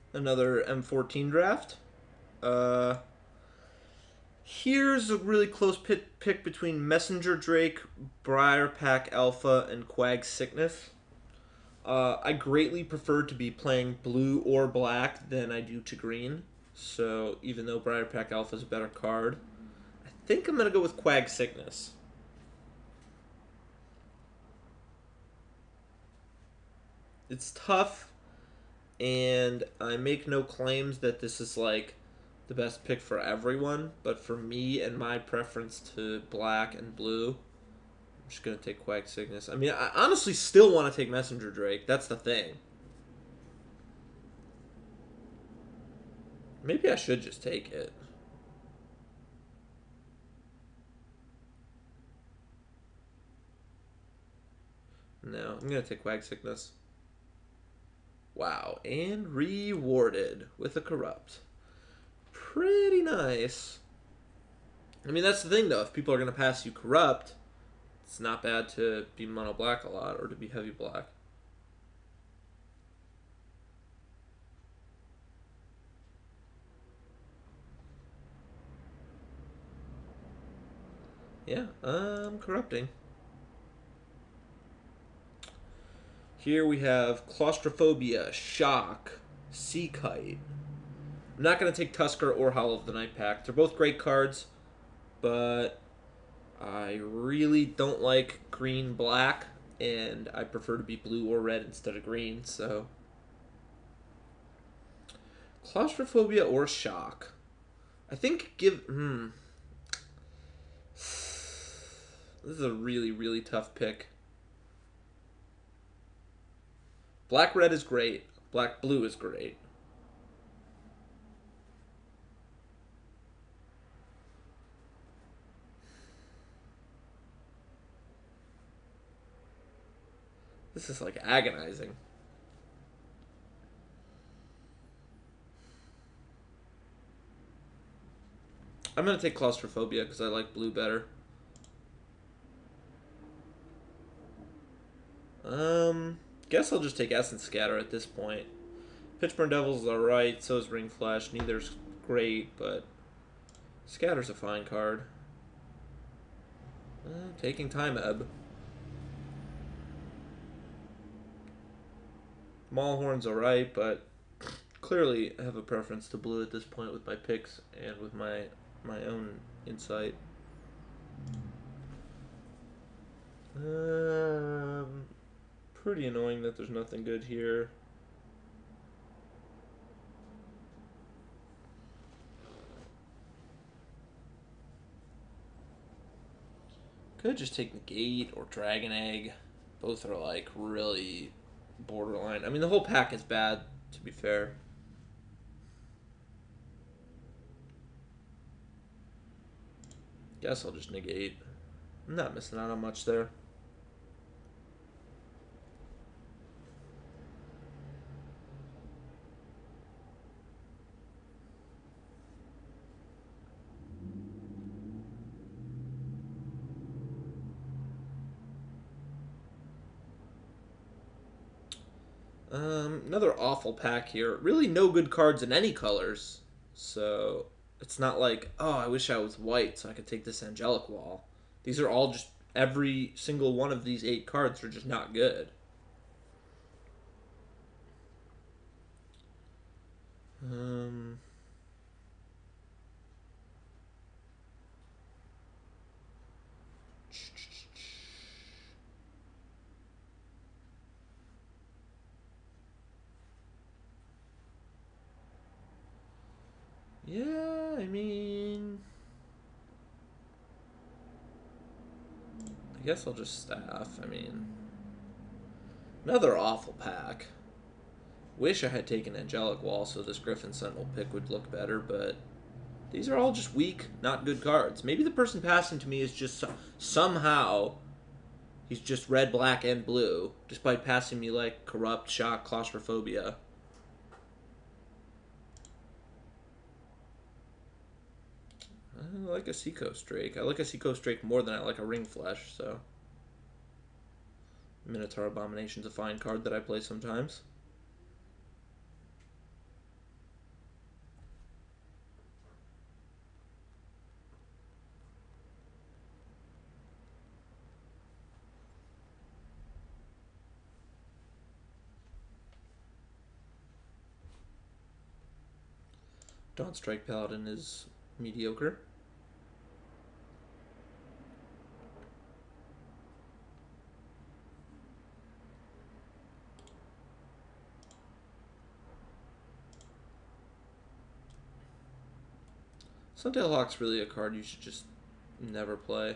Another M14 draft. Uh, Here's a really close pick between Messenger Drake, Briar Pack Alpha, and Quag Sickness. I greatly prefer to be playing blue or black than I do to green. So even though Briar Pack Alpha is a better card, I think I'm gonna go with Quag Sickness. It's tough, and I make no claims that this is like the best pick for everyone, but for me and my preference to black and blue, I'm just gonna take Quag Sickness. I mean, I honestly still want to take Messenger Drake. That's the thing. Maybe I should just take it. No, I'm gonna take Quag Sickness. Wow, and rewarded with a corrupt. Pretty nice. I mean, that's the thing though. If people are gonna pass you corrupt, it's not bad to be mono black a lot or to be heavy black. Yeah, corrupting. Here we have Claustrophobia, Shock, Sea Kite. I'm not going to take Tusker or Hollow of the Night Pack. They're both great cards, but I really don't like green black, and I prefer to be blue or red instead of green, so. Claustrophobia or Shock? I think This is a really, really tough pick. Black red is great. Black blue is great. This is like agonizing. I'm going to take Claustrophobia because I like blue better. Guess I'll just take Essence Scatter at this point. Pitchburn Devils is alright, so is Ring Flash. Neither's great, but Scatter's a fine card. Taking Time Ebb. Maulhorn's alright, but clearly I have a preference to blue at this point with my picks and with my own insight. Pretty annoying that there's nothing good here. Could just take Negate or Dragon Egg. Both are like really borderline. I mean, the whole pack is bad, to be fair. Guess I'll just negate. I'm not missing out on much there. Another awful pack here. Really no good cards in any colors. So it's not like, oh, I wish I was white so I could take this Angelic Wall. These are all just, every single one of these 8 cards are just not good. Um, yeah, I mean, I guess I'll just staff. I mean, another awful pack. Wish I had taken Angelic Wall so this Griffin Sentinel pick would look better, but these are all just weak, not good cards. Maybe the person passing to me is just somehow he's just red, black, and blue, despite passing me like Corrupt, Shock, Claustrophobia. I like a Seacoast Drake. I like a Seacoast Drake more than I like a Ring Flesh, so. Minotaur Abomination's a fine card that I play sometimes. Dawn Strike Paladin is mediocre. Suntail Hawk's really a card you should just never play.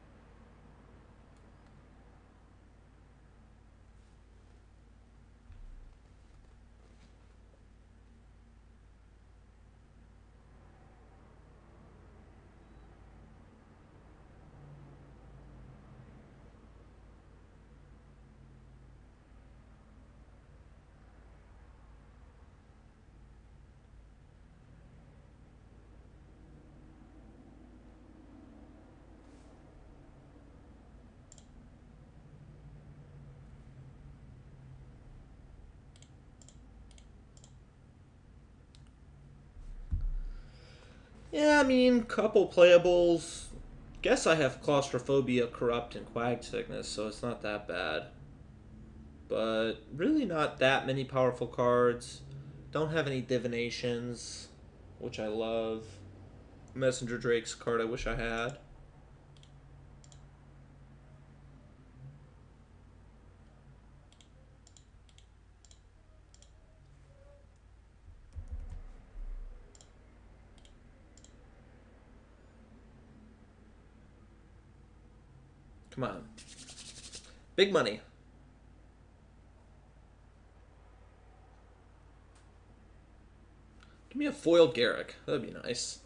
Yeah, I mean, couple playables. Guess I have Claustrophobia, Corrupt, and Quag Sickness, so it's not that bad. But really not that many powerful cards. Don't have any Divinations, which I love. Messenger Drake's card I wish I had. Come on. Big money. Give me a foiled Garrick. That'd be nice.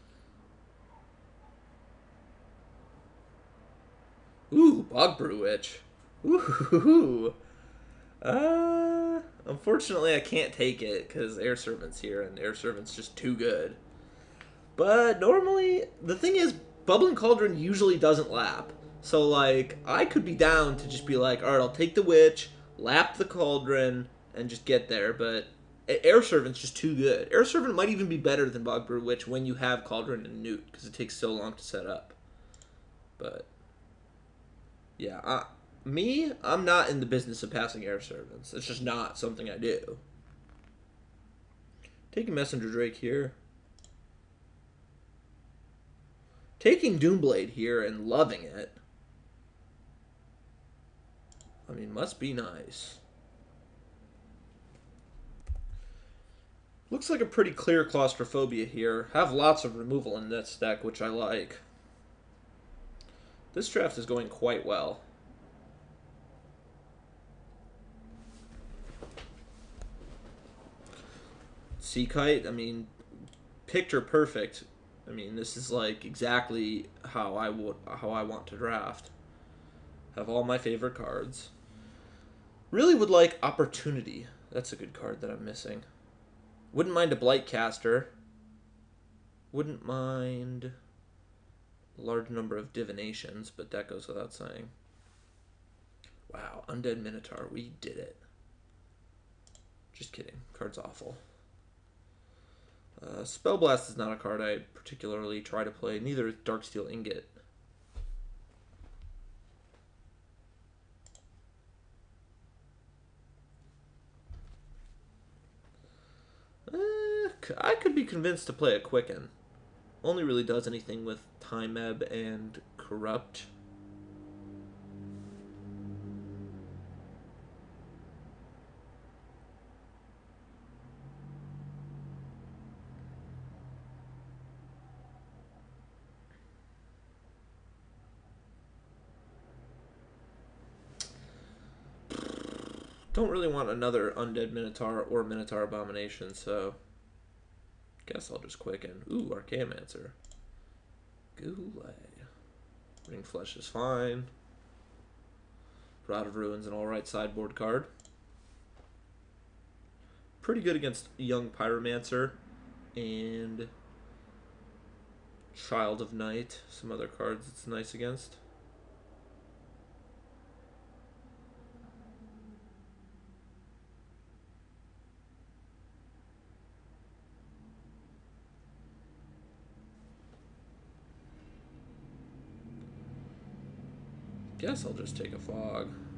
Ooh, Bogbrew Witch. Ooh. Unfortunately, I can't take it because Air Servant's here, and Air Servant's just too good. But normally, the thing is, Bubbling Cauldron usually doesn't lap. So, like, I could be down to just be like, alright, I'll take the Witch, lap the Cauldron, and just get there, but Air Servant's just too good. Air Servant might even be better than Bogbrew Witch when you have Cauldron and Newt, because it takes so long to set up. But, yeah, I'm not in the business of passing Air Servants. It's just not something I do. Taking Messenger Drake here. Taking Doomblade here and loving it. I mean, must be nice. Looks like a pretty clear Claustrophobia here. Have lots of removal in this deck, which I like. This draft is going quite well. Sea Kite, I mean, picture perfect. I mean, this is like exactly how I want to draft. Have all my favorite cards. Really would like Opportunity. That's a good card that I'm missing. Wouldn't mind a Blightcaster. Wouldn't mind a large number of Divinations, but that goes without saying. Wow, Undead Minotaur, we did it. Just kidding. Card's awful. Spellblast is not a card I particularly try to play. Neither is Darksteel Ingot. I could be convinced to play a Quicken. Only really does anything with Time Ebb and Corrupt. Don't really want another Undead Minotaur or Minotaur Abomination, so guess I'll just Quicken. Ooh, Archaeomancer. Goulet. Ring Flesh is fine. Rod of Ruin's an alright sideboard card. Pretty good against Young Pyromancer and Child of Night. Some other cards it's nice against. Guess I'll just take a Fog.